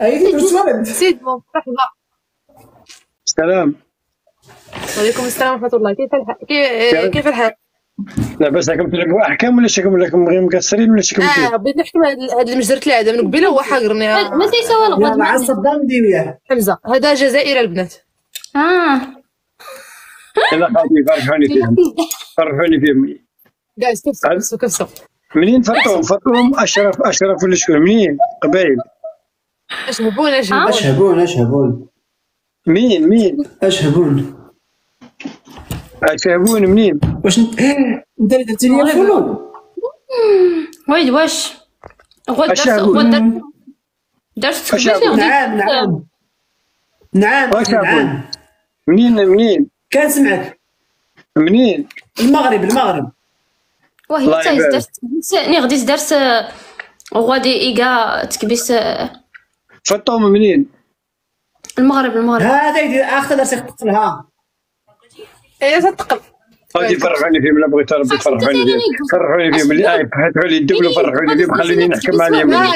ايدي بالسؤال. سيد مرحبا. السلام. وعليكم السلام ورحمة الله. كيف الحال؟ لاباس راكم تلعبوا احكام ولا شكم راكم غير مقصرين ولا شكم؟ بغيت نحكم هاد المجزرة العادة من قبيله هو حاقرني. ما تيسوى الغد مع صدام ديويا حمزة هذا جزائر البنات. يلا خاوتي فرحوني فيهم، فرحوني فيهم. جايز كبسوا منين فطوم اشرف ولا شكون منين قبايل؟ اشهبون اشهبون مين اشهبون منين؟ واش انت اللي درتي لي فولو؟ ويد واش غد درت نعم منين كنسمعك منين؟ المغرب وهي حتى درت ني غديت درت غادي ايكا تكبيس فطوم منين؟ المغرب هذا يدير اخر درت تقلها تتقل. غادي فرحوني فيهم، لا بغيت ربي فرحوني فيهم اللي فتحوا لي الدبل وفرحوني فيهم، خليني نحكم عليهم. 2000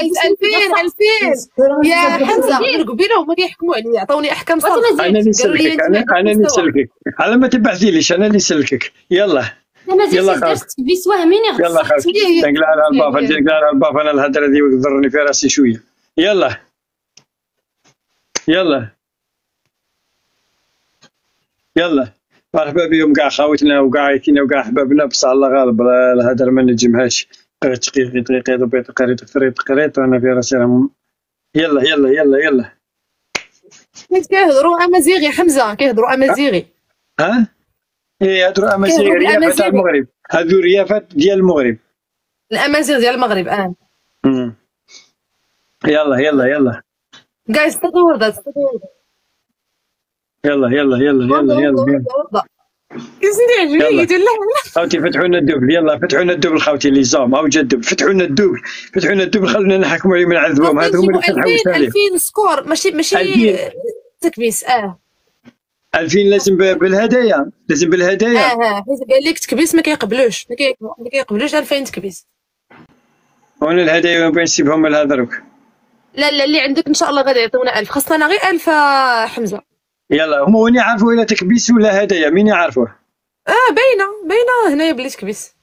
يا حمزة من قبيله هما كيحكموا عليا، عطوني احكام صراحة. انا اللي نسلكك على ما تبعثيليش، انا اللي نسلكك. يلا درت تكبيس وهميني غد يلا خاوتي تنقلع على الباف انا الهضره دي وتضرني في راسي شويه. يلا مرحبا بهم كاع خاوتنا وكاع عيتنا وكاع احبابنا، بصح الله غالب الهضره ما نجمهاش. قريت وانا في راسي. يلا كيهضروا امازيغي حمزة، كيهضروا امازيغي. ها يهضروا امازيغي، ريافات تاع المغرب، هذو ريافات ديال المغرب، الامازيغ ديال المغرب. يلا جايز تطور يلا كيسني عجبني قلت له خاوتي فتحوا لنا الدبل. يلا فتحوا لنا الدبل خاوتي اللي زام او جد فتحوا لنا الدبل خلونا نحكموا عليهم نعذبوهم. هذو هما اللي فتحوا 2000 سكور ماشي تكبيس. 2000 لازم بالهدايا قال لك تكبيس ما كيقبلوش 2000 تكبيس. وانا الهدايا ما نسيبهم لها دروك. لا اللي عندك ان شاء الله غادي يعطيونا 1000، خاصنا غير 1000 حمزة. يلا هما وين يعرفوا الا تكبيس ولا هدايا؟ مين يعرفوه؟ باينه هنايا بلي تكبيس.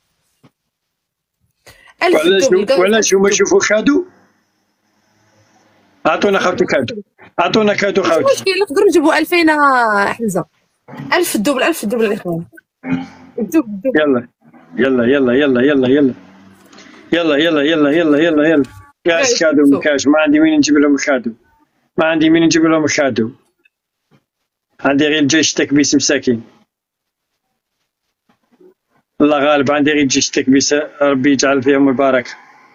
وعلاش هما يشوفوا كادو؟ عطونا خاوتي كادو خاوتي. مشكل نقدروا نجيبوا 2000 حمزة. 1000 الدبل الاخوان. يلا كاش كادو مكاش. ما عندي مين نجيب لهم الكادو، عندي غير جيش تكبيس مساكين. الله غالب عندي غير جيش تكبيس، ربي يجعل فيهم البركة.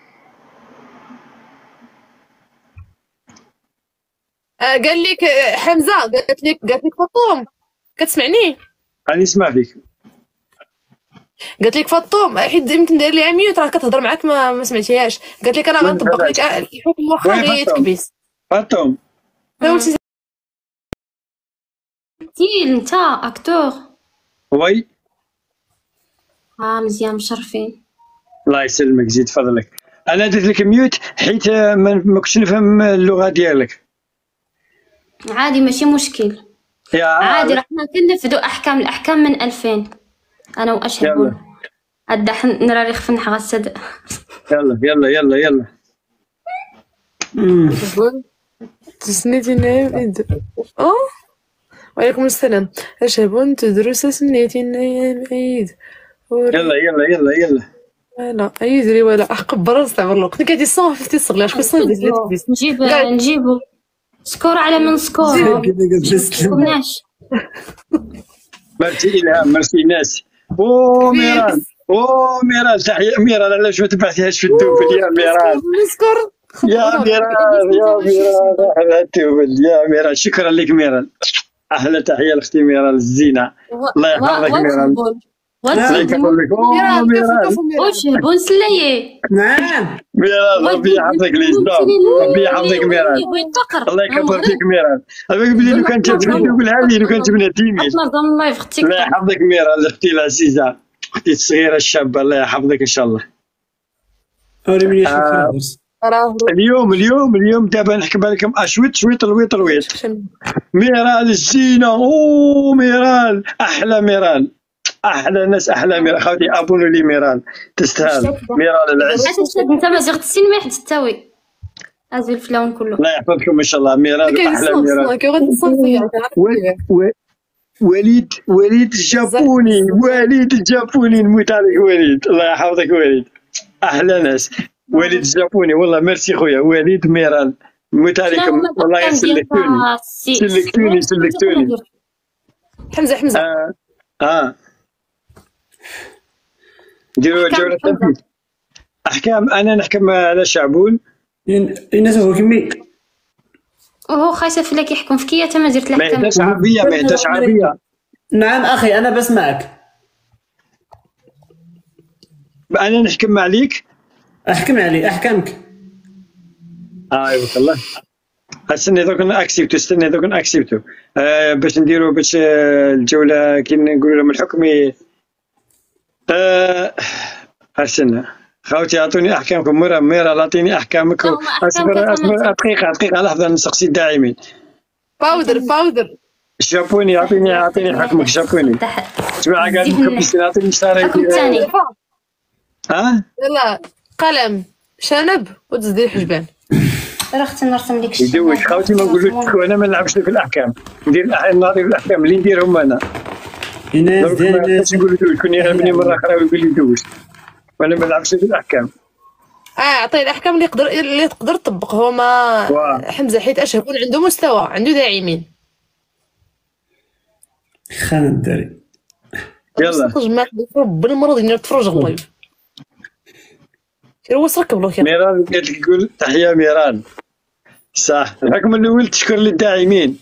قال لك حمزة، قالت لك فطوم، كتسمعني؟ راني نسمع فيك. قالت لك فطوم حيت يمكن داير لي ميوت، راه كتهضر معاك ما سمعتيهاش. قالت لك انا غنطبق لك الحكم واخا غير تكبيس. فطوم انت اكتور وي مزيان مشرفين. الله يسلمك زيد فضلك. انا درت لك ميوت حيت ما كنتش نفهم اللغه ديالك. عادي ماشي مشكل عادي، راح ننفذوا الاحكام من 2000 انا واشهبون. الدح نرى ريخ فنح غسد. يلا تسنيتي نايم وعليكم السلام. أشهبون تدرس سنيتي نايم عيد. يلا لا يدري ولا أحقب برز تاع برلوق. كنت قاعد يصاف في الصغير شكون صاف نجيبو سكور على من سكور. قمناش مرتي إلهام مرتي ناس. ميرال تحية ميرال، علاش ما تبعثيهاش في الدوبل يا ميرال؟ نسكر يا ميرال شكرا لك ميرال. أحلى تحية لأختي ميرال الزينة. الله يحفظك ميرال. الله يكبر لك. وشهبون سلية. نعم ميرال ربي يحفظك الإسلام، ربي يحفظك ميرال. الله يكبر فيك ميرال. هذاك بلي لو كانت تدوبل هذه لو كانت من تيمين. الله يحفظك ميرال اختي العزيزة، اختي الصغيرة الشابة، الله يحفظك ان شاء الله. اليوم دابا نحكي لكم اشويط شويط الويط ميرال الزينه. ميرال احلى ميرال، احلى ناس، احلى ميرال. خاوتي ابونوا لي ميرال، تستاهل ميرال العز. انت ما زغت السين ما يحد تساوي ازول في اللون كله. الله يحفظكم ان شاء الله. ميرال احلى ميرال. وليد الجابوني، نموت عليك وليد، الله يحفظك وليد، احلى ناس. وليد الجابوني والله ميرسي خويا وليد ميرال، نموت عليكم والله. سلكتوني حمزه ديروا جولة تنفيذ احكام. انا نحكم على شعبون. الناس هو كمي وهو خايف لك يحكم فيك يا تمازيغ ما يهداش عربيه. نعم اخي انا بسمعك. انا نحكم عليك. احكم علي احكامك. يبارك الله. استني دوك اكسبتو باش نديرو باش الجوله كي نقولوا لهم الحكم. استنى خوتي اعطوني احكامكم. ميرال اعطيني احكامك. اصبر دقيقه لحظه نسقسي الداعمين. باودر جابوني اعطيني حكمك جابوني. جماعه قاعد مكبسين اعطيني شاري. الحكم الثاني يلا قلم شنب وتزدي الحجبان. رحت نرسم لك يدوش خوتي ما نقولوش انا ما نلعبش في الاحكام. ناضي في الاحكام اللي نديرهم انا. الناس يقولوا كون يهمني مره اخرى ويقول لي دوش وانا ما نلعبش في الاحكام. عطيه الاحكام اللي تقدر تطبق. هما حمزه حيت اشهبون عنده مستوى، عنده داعمين. خان الدري يلا جماعه ربنا المرض نتفرج اللايف. وصلك بلوكي. ميرال قالت لك قول تحيه ميرال. صح. الحكم الاول تشكر للداعمين.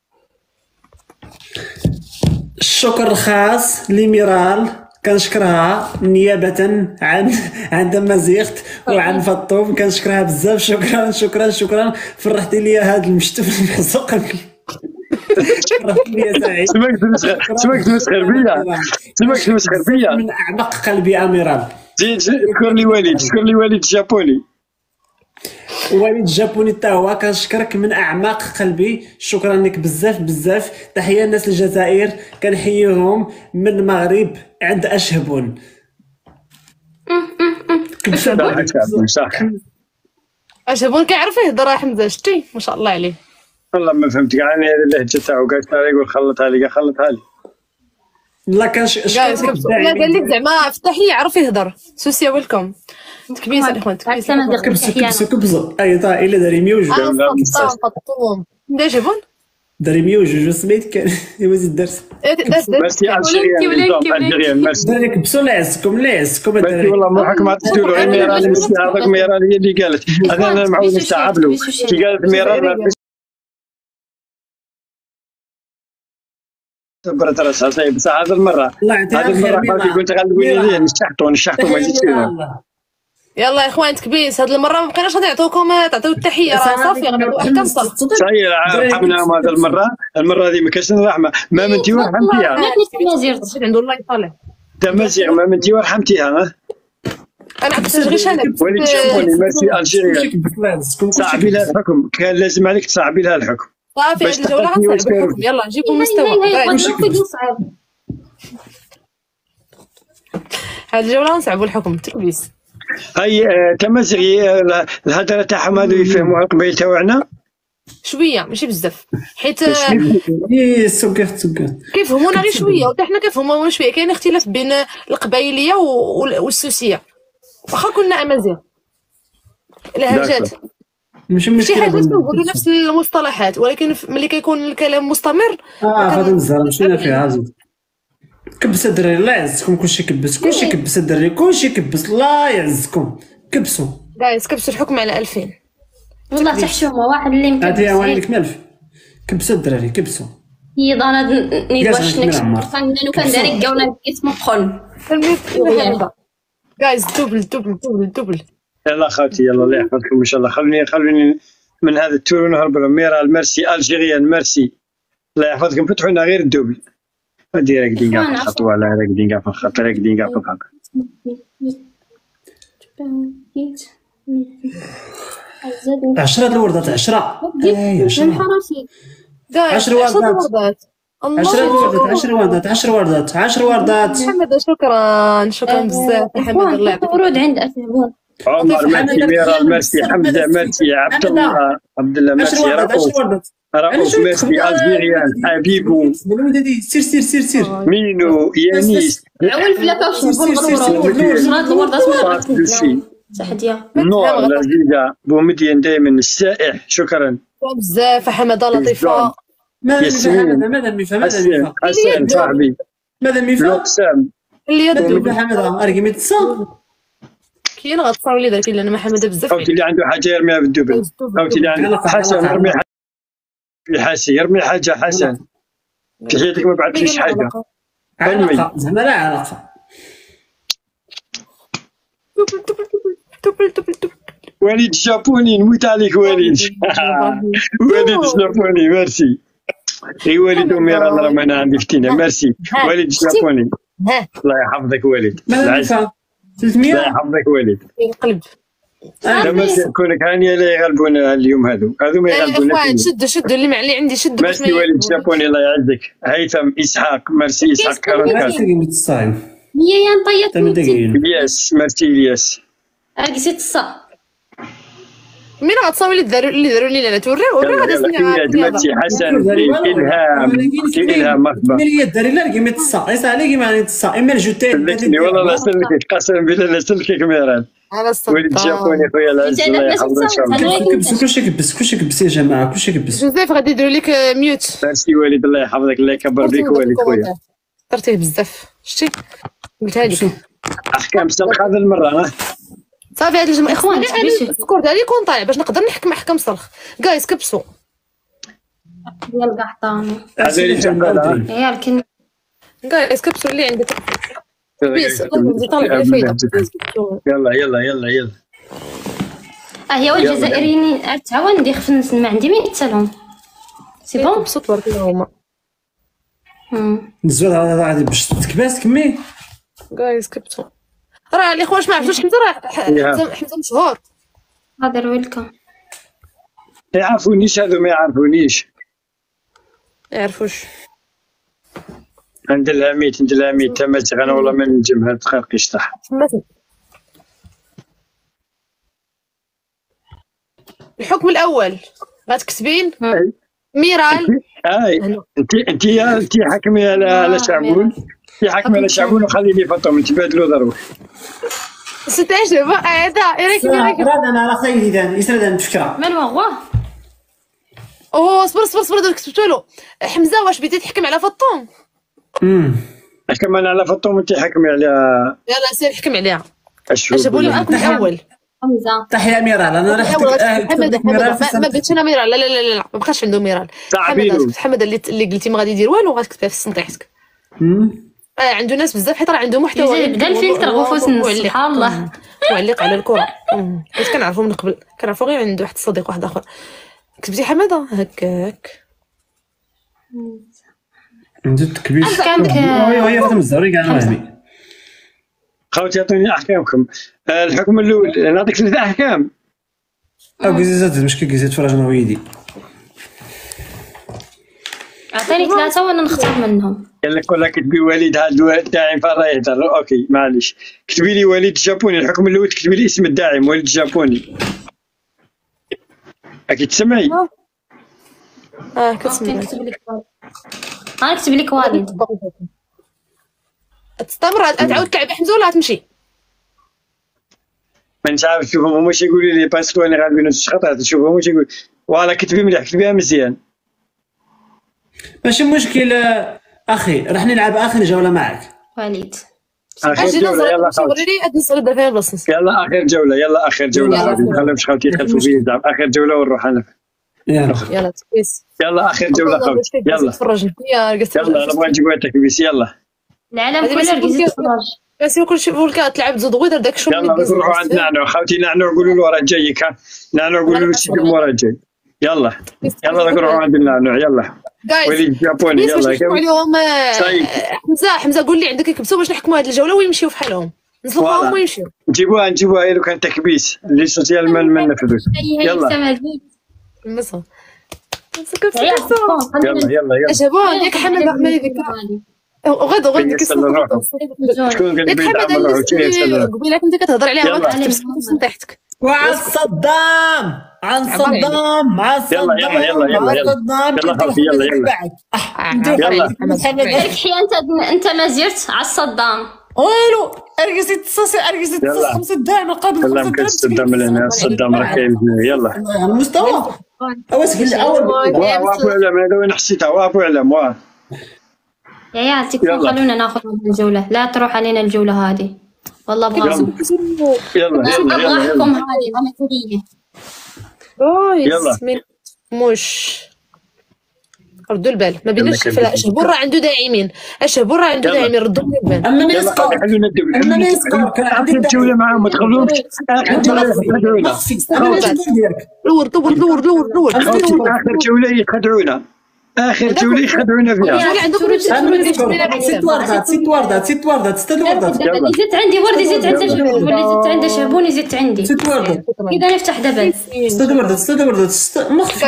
الشكر الخاص لميرال كنشكرها نيابة عن دمازيغت وعن فطوم. كنشكرها بزاف. شكرا فرحتي لي هذا المشتم المحزوق. فرحتي لي سعيد. سمعت تمسخر بيا من اعمق قلبي اميرال. شكر لي وليد الجابوني. وليد الجابوني تا هو كنشكرك من اعماق قلبي. شكرا لك بزاف. تحيه الناس الجزائر كنحييهم من المغرب عند اشهبون. اشهبون كيعرف يهضر حمزه شتي ما شاء الله عليه. والله ما فهمت كاع انا اللهجه تاعو. قالت لي يقول خلطها لي. لا كنشكرك. قال لك زعما في التحيه يعرف يهضر. سوسيا ويلكم. تكبيس الاخوان كبسوا ايضا الى داري ميوج. فطوم دا جابون داري ميوج سميت كان يوز الدرس. ميرسي الجيريان ميرسي. دارك بسوا لا يعزكم ميرسي والله ما حكم عطيتو له. ميرال هي اللي قالت. انا معود نستعب له كي قالت ميرال صبرت راسها. طيب بصح هذه المره قلت غنقول لي نشحطوا ما يجيش فينا. يلا يا اخوان تكبيس. هذه المره ما بقيناش غادي تعطيو التحيه. راه صافي غنبداو احكام صافي. صحيح رحمناهم هذه المره هذه ما كاينش الرحمه. ما منتي ورحمتيها. عنده الله يطلع تمازيغ ما منتي ورحمتيها. انا عطيت غير شنب. وليد شافوني ميرسي الجيريان. صعبي لها الحكم. كان لازم عليك تصعبي لها الحكم. صافي هذه الجوله غنصعب الحكم. يلا جيبوا مستوى. هذه الجوله غنصعبوا الحكم. تكبيس هاي تمازيغي الهضره تاعهم هذو يفهموها القبيل تاعنا شويه ماشي بزاف حيت سكرت كيفهمونا غير شويه وحتى حنا كنفهمونا شويه. كاين اختلاف بين القبايليه والسوسيه واخا كنا امازيغ. لهجات ماشي مشكل. شي حاجات كنقولوا نفس المصطلحات ولكن ملي كيكون الكلام مستمر غادي نزهر مشينا فيها. زيد كبس الدراري الله يعزكم. كلشي كبس الدراري كلشي كبس الله يعزكم. كبسوا جايز كبسوا الحكم على 2000 والله تحشومه واحد اللي مكبس. هادي وين لك 1000. كبسوا الدراري كبسوا. هي ضانا نيدواش نكس كان داري قاونا اسمه خن. جايز دوبل. يلا خالتي يلا الله يحفظكم ان شاء الله. خلوني من هذا التور ونهرب لهم. ميرال ميرسي الجيريان ميرسي الله يحفظكم. فتحوا لنا غير الدوبل. هادي راقدين كاع في الخط ولا راقدين كاع في الخط. 10 الوردات 10 اي 10 من حراسي 10 وردات 10 وردات 10 وردات 10 وردات 10 وردات. حمد شكرا بزاف يا حمد، الله يعطيك. ورود عند أسهبون. عمر ميرسي، ميرال ميرسي، حمزه ميرسي، عبد الله ميرسي، رؤوف ميرسي، الجيريان حبيبو، سير مينو، يانيس، عول في لاكا تحديا نور لذيذة، بومدين دائما السائح، شكرا بزاف يا حمد، لطيفه. ماذا ميفا حسن صاحبي، ماذا ميفا لوكسام اللي يد حمد ارقمي تصا كاين غتصاوب لي درك لان محمد بزاف. خوتي اللي عنده حاجه يرميها في الدبل، خوتي اللي عنده حسن يرمي حاجه في حاسي، يرمي حاجه حسن في حياتك ما بعثليش حاجه. علاقه زعما لا علاقه. وليد الجابوني نموت عليك وليد. وليد الجابوني ميرسي. اي وليد وميرال راه انا عندي فتينه ميرسي. وليد الجابوني الله يحفظك وليد. ماذا 300 الله يحفظك وليد. القلب لما كونك هانيه لا يغلبونا اليوم هذو ما يغلبونا. اخوان شدوا اللي معلي عندي شدوا. ميرسي وليد الجابوني الله يعزك. هيثم اسحاق ميرسي اسحاق كارونكات. هي يا نطيط الياس ميرسي الياس. قسيت الصا مين غتصاوب اللي داروا لي انا توريو ميرسي حسن الهام مرحبا. ملي داري لا رقمي تصا عيسى عليك ما تصا اما الجوتين والله لا سلكك قسما بالله لا سلكك ميران. على الصدق وليد الجابوني خويا العز الله يحفظه ان شاء الله. كلشي كبس يا جماعه كلشي كبس. جوزيف غادي يديروا لك ميوت. ميرسي وليد الله يحفظك الله يكبر بك وليد خويا. درتيه بزاف شتي قلتها لك. احكام سلخ هذا المره صافي هاد الجماعه اخوان السكور ديالي يكون طالع باش نقدر نحكم احكام صلخ. جايز كبسوا ديال القحطاني هذا اللي جنبنا يا الكن جايز كبسوا اللي عندك بيس طالع الفايده. يلا هي والجزائريين تعاون ندير في ما عندي مين يتسالهم سي بون بصوت تبارك الله هما نزول هذا غادي باش تكباس كمي. جايز كبسوا راه الاخوان ما عرفتوش حمزه راه حمزه مشهور. هذا ويلكم ما يعرفونيش هذو ما يعرفونيش. يعرفوش عند العميد تمت انا والله ما نجم هاد تخرقيش طاح. الحكم الاول غتكتبين ميرال. انت حكمي على شعبون. حكمي على شعبون وخلي لي فاطمه نتبادلوا ضروري. ستعجب هذا يراك انا على خير اذا يسرد الفكره من هو صبر درك كتبتو له حمزه واش بغيتي تحكم على فطوم. حكم انا على فطوم انت حكمي على يلا سير حكم عليها. اشوف جابوا لي الحكم الاول. حمزه تحيا ميرال انا راح ما بغيتش انا ميرال لا ما بقاش عنده ميرال. حمد اللي قلتي ما غادي يدير والو غتكتبها في السنطيحتك. عنده ناس بزاف حيت راه عنده محتوى بدا الفلتر غفوس سبحان الله معلق على الكره حيت كنعرفو من قبل كنعرفو غير عند واحد الصديق واحد اخر. كتبتي حماده هكاك عندو التكبير احكامك وهي فاطمه الزهري كاع وهمي. خوتي عطوني احكامكم. الحكم الاول نعطيك 3 احكام. كيزيد المشكل كيزيد تفرج انا ويدي. عطيني 3 وانا نختار منهم. قال لك ولا كتبي وليد هذا الداعم فين يهضر. اوكي معليش كتبي لي وليد الجابوني. الحكم الاول تكتبي لي اسم الداعم وليد الجابوني. اكيد تسمعي. كتسمعي. نكتب لك والد. تستمر تعاود تلعب حمزه ولا تمشي؟ ما عارف شوفهم هما شي يقولوا لي باسكو انا غادي نفس الخطا. شوفهم هما شي يقول فوالا كتبي مليح كتبيها مزيان. ماشي مشكل اخي راح نلعب اخر جوله معك. وليد اخر جوله يلا يلا اخر جوله يلا اخر جوله غادي نخليهمش خوتي يتخلفوا فيا زعما اخر جوله ونروح انا. يلا تكبيس يلا اخر جوله خوتي يلا تفرجنا يلا نبغى نجيبوها تكبيس يلا العالم كله ركز يتفرج بس كلشي فولكا تلعب زدوير داك شو يلا نروحوا عند نعنوع خوتي. نعنوع قولوا له راه جايك. نعنوع قولوا له شي مورا جاي. يلا نروحوا عند النعنوع يلا. وليد الجابوني يلا اليوم حمزه قول لي عندك يكبسوا باش نحكموا هذه الجوله ويمشيو في حالهم. نسلخوهم ويمشيو. نجيبوها هي لو كان تكبيس اللي سوسيال ما نفذوش. يلا نمسها. يلا عجبوني ياك حمد عمالي ذيك وغدا شكون قال لي بعيد عن روحو؟ قبيله كنتي كتهضر عليها ما كتبس نطيحتك. وعن صدام عن صدام عن صدام يلا خالتي يلا حي انت ما زرت على الصدام ويلو ارقصي تصاصي ارقصي تصاص 5 دراهم قبل 5 دراهم صدام لنا صدام راه كاين يلا المستوى واش في الاول وابو علم هذا وين حسيتها وابو علم واه يا تكفون خلونا ناخذ الجولة لا تروح علينا الجولة هذه والله ابغى ابغاكم هذه امثلية يلا مش ردوا البال ما بيناش اشهبور راه عنده داعمين اشهبور راه عنده داعمين ردوا البال اما ما يسقط اما ما يسقط كان عندي الجولة معاهم ما تخلوهمش اخر جولة يخدعونا اخر جولة يخدعونا اخر جولة يخدعونا فيها عندكم ست وردات وردي زدت عندي وردي زدت عندي وردي زدت عندي شهبوني زدت عندي ست وردات كذا نفتح دبل ست وردات مخفي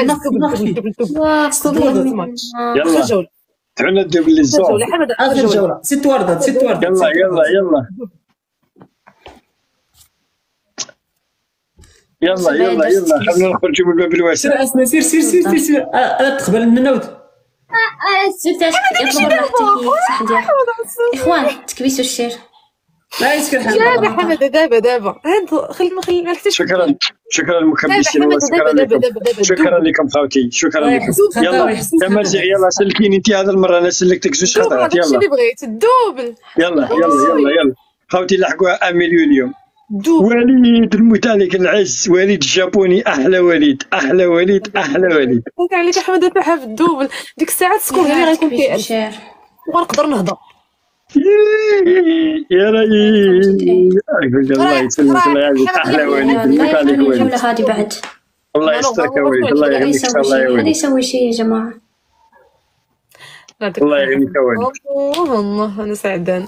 يلا تعالوا نديو بالزوم اخر جولة ست وردات يلا خلينا نخرجوا من الباب الواسع سير تقبل من النوت يطلب راحتك اخوان تكبيسوا الشير لا يسكر لا حمد دابا خلي ما شكرا المكبسين شكرا لكم خاوتي شكرا لكم يلا سلكيني انت هذا المره انا سلكتك زوج خطرات يلا اللي بغيت الدوبل يلا خاوتي لحقوا 1 مليون اليوم وليد المتالك العز وليد الجابوني احلى وليد قلت عليك احمد فتحها في الدوبل ديك الساعه تسكون غير غيكون كي ونقدر نهضر يا ريس الله يسلمك الله يعزك احلى وليد المتالك وليد هذه بعد الله يسترك يا وليد الله يهنيك الله يا وليد هذا يسوي شيء يا جماعه الله يهنيك يا وليد الله انا سعدان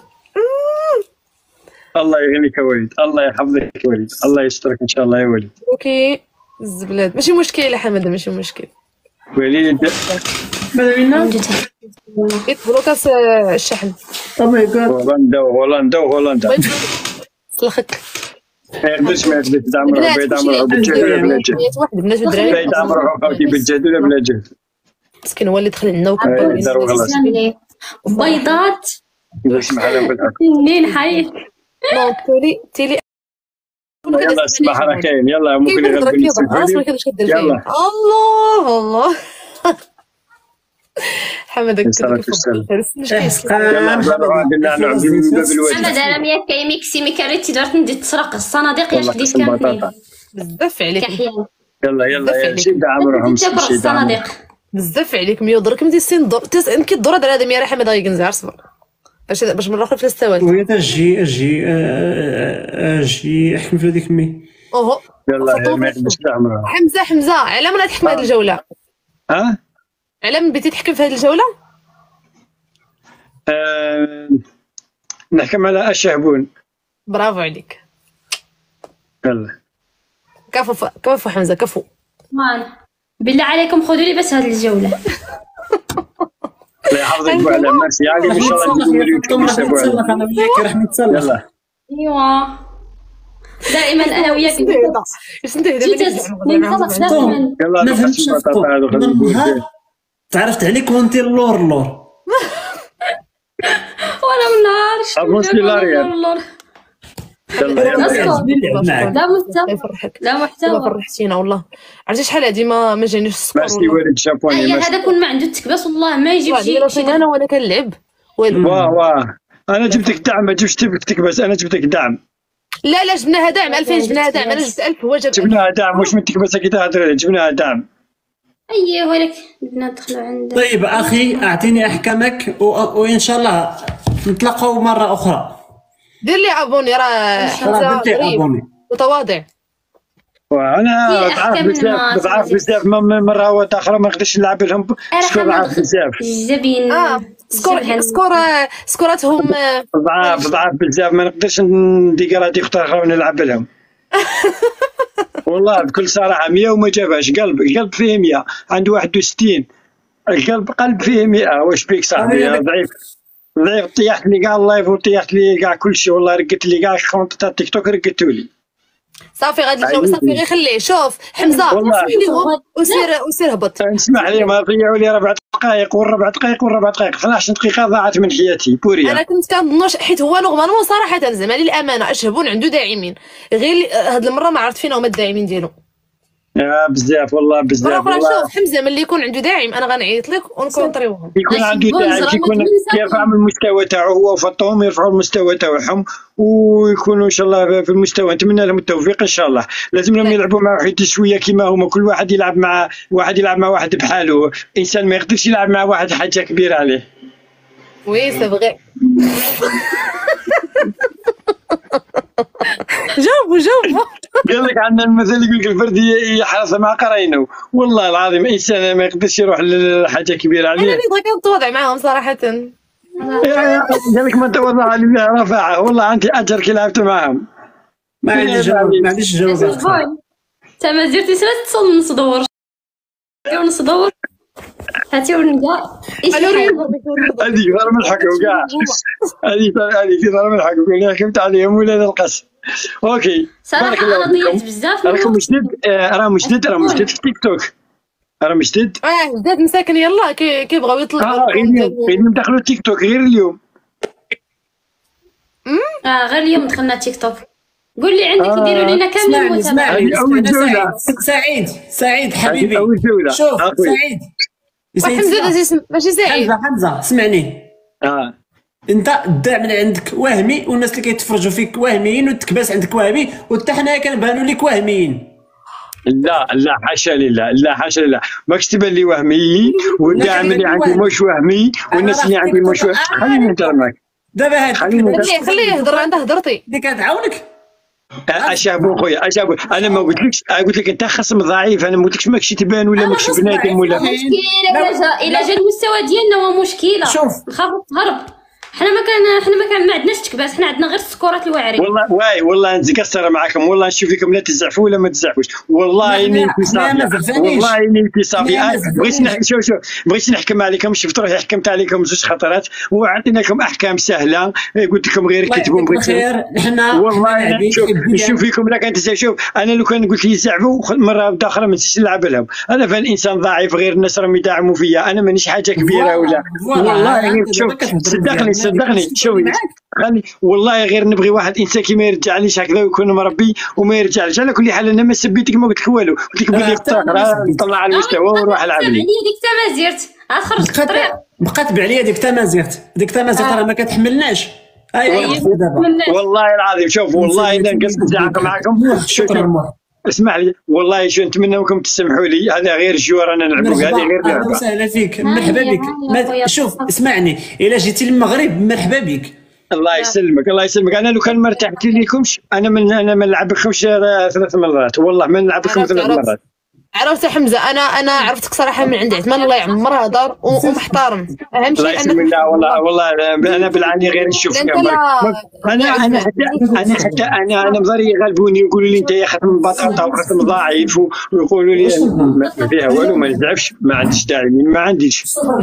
الله يهنيك يا وليد الله يحفظك يا وليد الله يسترك ان شاء الله يا وليد اوكي الزبلات ماشي مشكل حمد ماشي مشكل وليد ماذا منا يطبلوا كاس الشحن او ماي جاد هولندا سلخك ما يقدرش دعم بعيد عمره بالجهد ولا بلا جهد واحد بنات ودراري بعيد عمره خاوتي بالجهد ولا بلا جهد مسكين هو اللي دخل عندنا وكبر بيضات باش معنا بالحق منين حي تيلي يلا السباحة راه كاين يلا ممكن يغلبني يلا الله حمدك محمد انا مياك كيميكسي ميكاريتي درت ندي تسرق الصناديق يا خديت كاملين بزاف عليك يلا شي دعم الصناديق بزاف عليك ميودرك مدي السين دور كي الدور هذا هذا ميرا حمد غادي ينزع صبر باش من الاخر في الاستوات وهي اجي احكم في هذيك مي اوه يلا ما يقدرش تعمرها حمزه على من تحكم هذه الجوله على من بديتي تحكم في هذه الجوله نحكم على الشهبون برافو عليك يلا كفو حمزه كفو بالله عليكم خذوا لي بس هذه الجوله الله يحفظك بوعلا ميرسي علي ان شاء الله نكون نتسلق انا وياك راح نتسلق يلا ايوا دائما انا وياك يلا نفهمش تعرفت عليك وانت اللور ولا من نهار لا محتوى فرحتينا والله عرفتي شحال هادي ما جانيش السكر ماشي والد جابوني هذا كون ما عنده التكباس والله ما يجيب شي انا وانا كنلعب واه انا جبتك دعم ما جبتش تكبس انا جبتك دعم لا جبناها دعم 2000 جبناها دعم انا جبت 1000 هو جاب جبناها دعم واش من تكبسه كي تهضري جبناها دعم اييه ولك بدنا ندخلوا عندك طيب اخي اعطيني احكامك وان شاء الله نتلاقاو مره اخرى دير لي ابوني راه حمزه متواضع وانا ضعاف بزاف مره اخرى ما نقدرش نلعب لهم شكون ضعاف بزاف جبين سكوراتهم ضعاف بزاف، ما نقدرش نديكراتي اختار اخرى ونلعب لهم. والله بكل صراحه 100 وما جابهاش. القلب فيه 100، عنده 61. قلب فيه 100. واش بيك صاحبي؟ ضعيف طيحت لي كاع اللايف وطيحت لي كاع كلشي، والله رقدت لي كاع الكونت تاع التيك توك رقدتوا لي. صافي غادي صافي غير خليه. شوف حمزه اسمح ليهم وسير هبط. اسمح لي، ما ضيعوا لي 4 دقائق والربع دقائق 12 دقيقه ضاعت من حياتي بوريا. انا كنت كنظن حيت هو نورمالمون صراحه زعما للامانه اشهبون عنده داعمين، غير هاد المره ما عرفت فين هما الداعمين ديالو. بزاف والله بزاف. مرة أخرى شوف حمزه ملي يكون عنده داعم انا غنعيط لك ونكونطريوهم. يكون عنده داعم كيكون كيرفع من المستوى تاعو هو وفطوم يرفعوا المستوى تاعهم ويكونوا ان شاء الله في المستوى. نتمنى لهم التوفيق ان شاء الله. لازم لهم يلعبوا مع واحد شويه كيما هما، كل واحد يلعب مع واحد بحاله. انسان ما يقدرش يلعب مع واحد حاجه كبيره عليه. وي سي فغي. جاوبوا قال لك عندنا المثل يقول لك الفرد يحرص مع قراينه. والله العظيم انسان ما يقدرش يروح لحاجه كبيره عليه. انا بغيت نتواضع معاهم صراحه. قال لك من تواضع لله رفعه. والله انت اجر كي لعبت معاهم. ما عنديش جواب. انت ما زرتي ثلاث تصل نص دور. نص دور هاتي ورنقا ايش هذه ضرب الحكم كاع. هذه ضرب الحكم اللي حكمت عليهم ولاد القصر. اوكي صراحه انا ضيعت بزاف. راكم راه جدد في تيك توك. راه جدد. جداد مساكن يلا كيبغاو يطلعوا. غير دخلوا تيك توك غير اليوم. غير اليوم دخلنا تيك توك. قول لي عندك يديروا لنا كامل سعيد حبيبي. شوف سعيد ماشي سعيد حمزه اسمعني. انت الدعم اللي عندك وهمي والناس اللي كيتفرجوا فيك وهميين والتكباس عندك وهمي وحتى حنايا كنبانوا لك وهميين. لا حاشا لله ماكش تبان لي وهمي والدعم اللي عندي مش وهمي والناس اللي عندي مش وهمي. خليني نهضر معاك دابا هاد خليه يهضر. عنده هضرتي اللي كتعاونك. اشابو خويا اشابو. انا ما قلتلكش، قلت لك انت خصم ضعيف. انا ما قلتلكش ماكش تبان ولا ماكش بنادم ولا مشكله. الا جا المستوى ديالنا هو مشكله. شوف نخافوا تهرب. حنا ما عندناش تكباس، حنا عندنا غير السكورات الواعرين. والله نتقصر معاكم. والله نشوف فيكم لا تزعفوا ولا ما تزعفوش. والله اني انتصابي. بغيت نحكم عليكم. شفت روحي حكمت عليكم 2 خطرات وعطيناكم احكام سهله. قلت لكم غير كتبوا والله نشوف فيكم لا كانت شوف. انا لو كان قلت لي زعفوا مره اخرى ما نسيتش نلعب لهم. انا فان انسان ضعيف غير الناس راهم يدعموا فيا. انا مانيش حاجه كبيره ولا والله. شوف صدقني شوفي خلي والله غير نبغي واحد انسان كي ما يرجعليش هكذا ويكون مربي وما يرجعليش. على كل حال انا ما سبيتك ما قلت لك والو. قلت لك بلي نطلع على المستوى ونروح العب لي. ديك تا ما زرت غتخرج في الطريق. بقات بعليا ديك تا ما زرت راه ما كتحملناش. والله العظيم شوف والله الا نقصت الزعاق معكم. اسمح لي والله شو نتمنى منكم تسمحوا لي. هذا غير جو رانا نلعبوا. هذه غير لعبه. اهلا وسهلا فيك مرحبا بك. شوف اسمعني الا جيتي للمغرب مرحبا بك. الله يسلمك. انا لو كان ما ارتحت لكمش انا ما نلعبكمش 3 مرات. والله ما نلعبكم 3 مرات. عرفت حمزه انا عرفتك صراحه من عند عثمان الله يعمرها دار ومحترم. اهم شيء انك والله انا بالعاني غير نشوف. انا مضري يغلبوني ويقولوا لي انت يا ختم بطاطا وختم ضعيف ويقولوا لي ما فيها والو ما نزعفش ما عنديش داعي ما عنديش.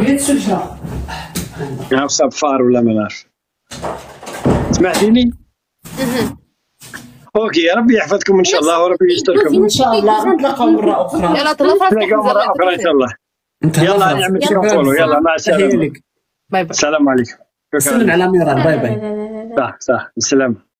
يا صفار ولا ما نعرف. سمعتيني؟ اوكي ربي يحفظكم ان شاء الله وربي يستركم ان شاء الله. نتلاقاو مره اخرى. يلا تلاقاو مره اخرى ان شاء الله. يلا نعمل شكرا. يلا مع السلامه. باي باي. السلام عليكم. سلم على ميران. باي باي. صح السلام.